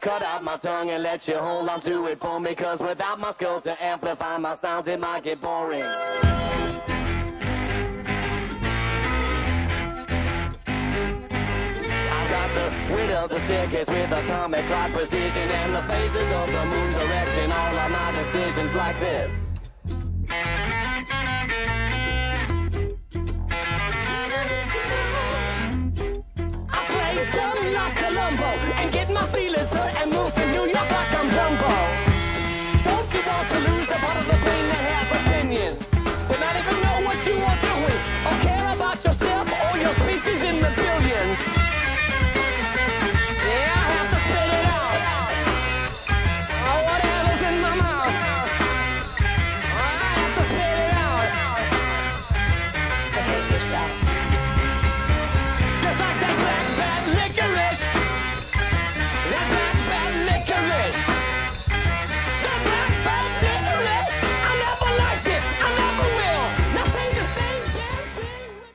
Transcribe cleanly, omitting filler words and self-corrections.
Cut out my tongue and let you hold on to it for me, 'cause without my skull to amplify my sounds it might get boring. I've got the width of the staircase with atomic clock precision, and the phases of the moon directing all of my decisions like this. I play dumb like Columbo and get my feelings hurt.